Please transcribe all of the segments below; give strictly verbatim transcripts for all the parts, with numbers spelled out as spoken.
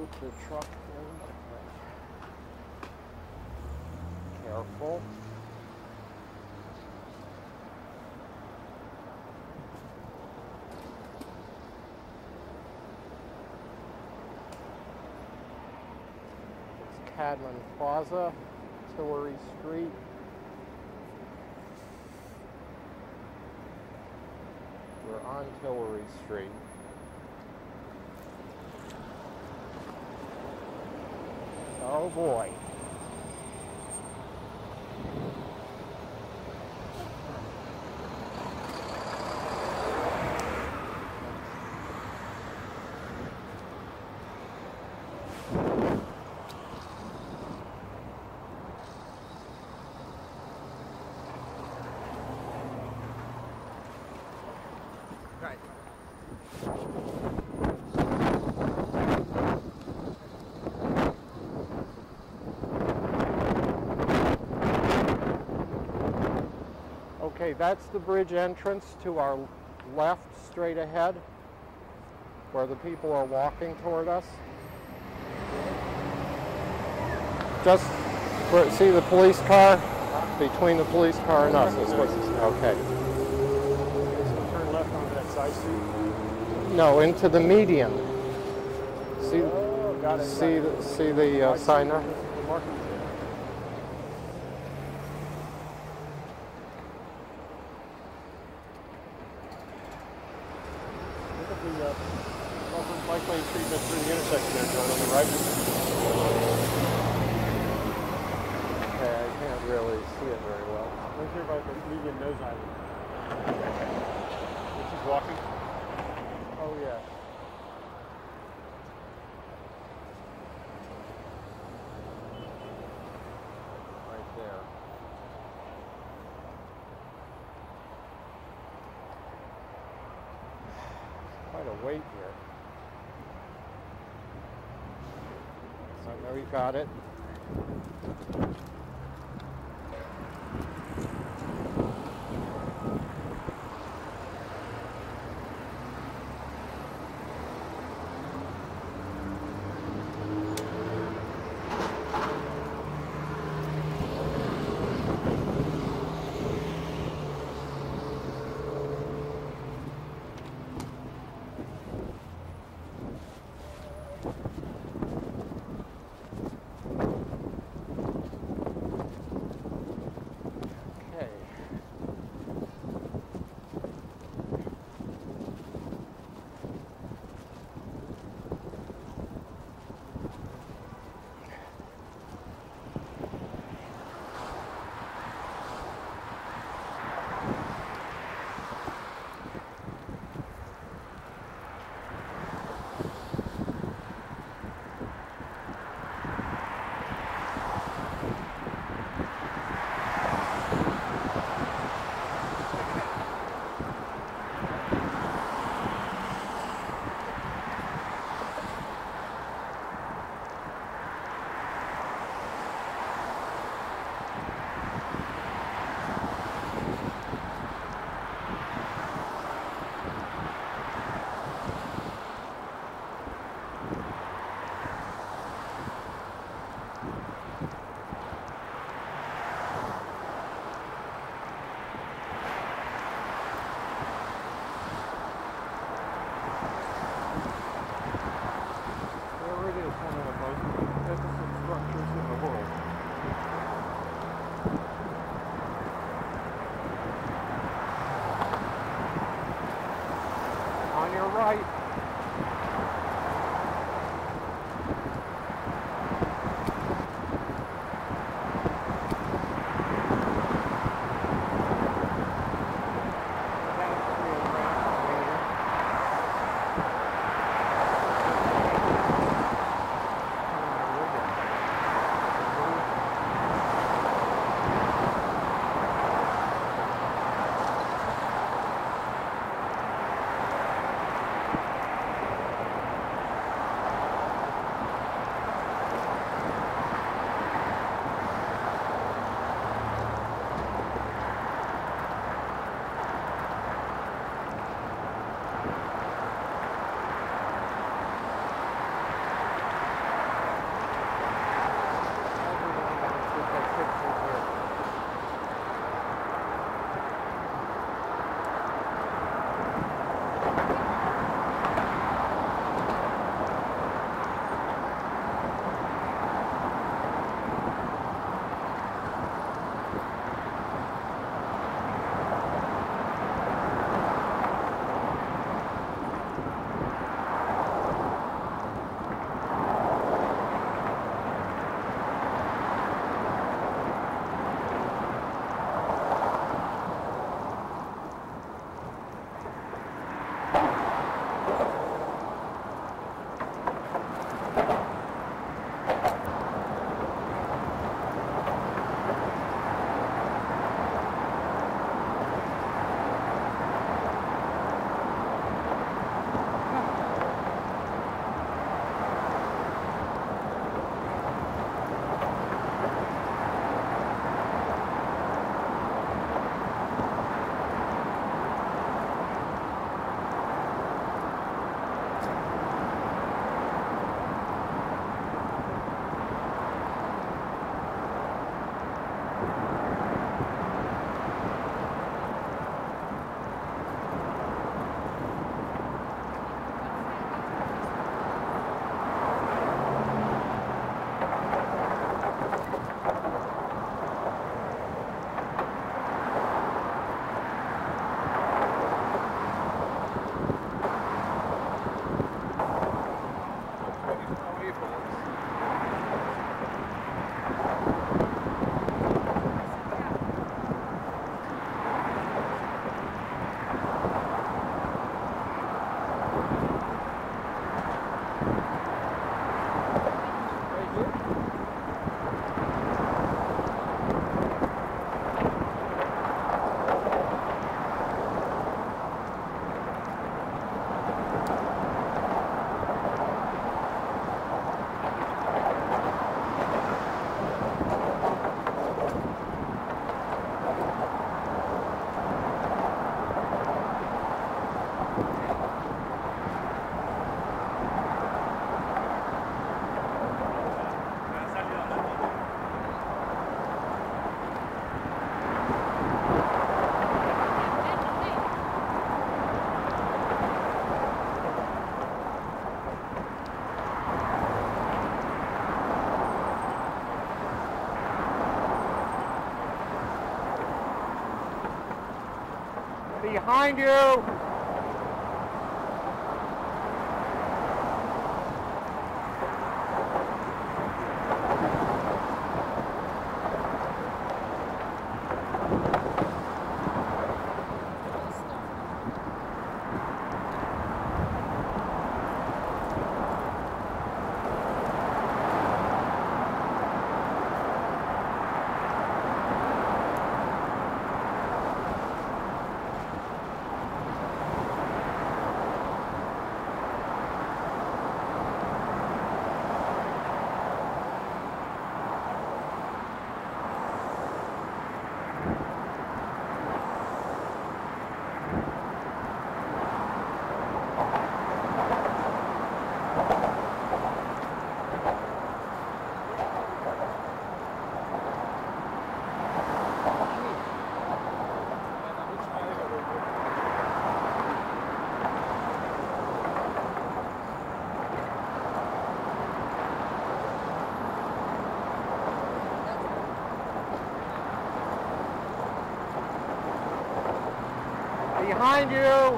put the truck in. Careful. It's Cadman Plaza, Tillery Street. We're on Tillery Street. Oh boy. Right. Okay, that's the bridge entrance to our left, straight ahead, where the people are walking toward us. Just for, see the police car? Between the police car and us. Is what, okay. So turn left onto that side street. No, into the median. See, oh, got it, see, got it. the, see the uh, sign there? The markings there. Look at the uh, bike lane treatment through the intersection there, John, on the right. Okay, I can't really see it very well. Right here by the median nose island. This is walking. Oh, yeah. Right there. Quite a wait here. I know you got it. Behind you! Behind you!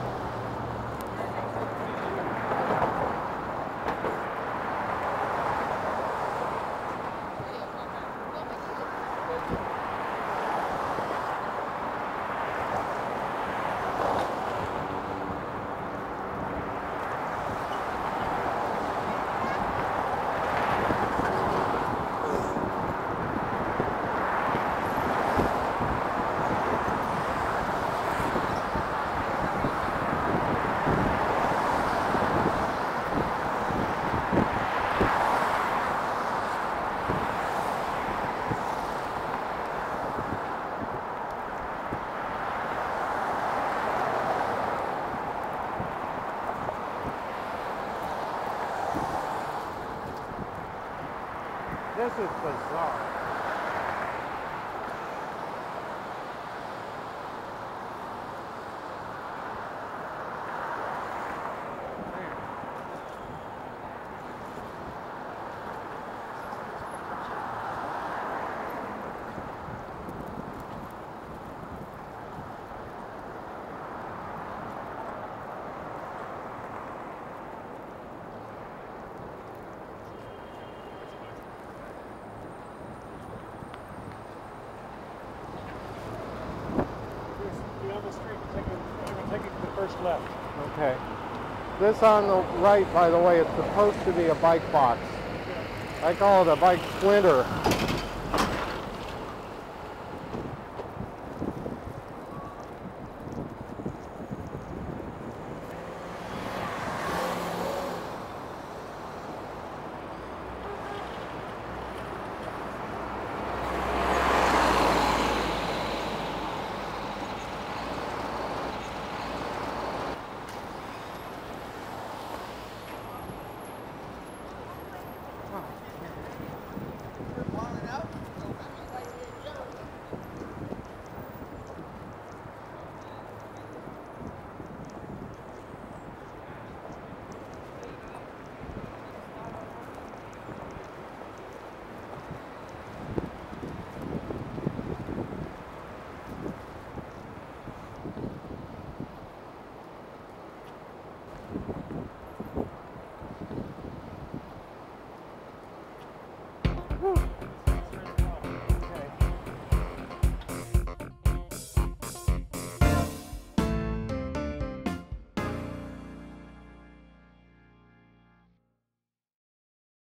This is bizarre. First left. Okay. This on the right, by the way, it's supposed to be a bike box. I call it a bike splinter.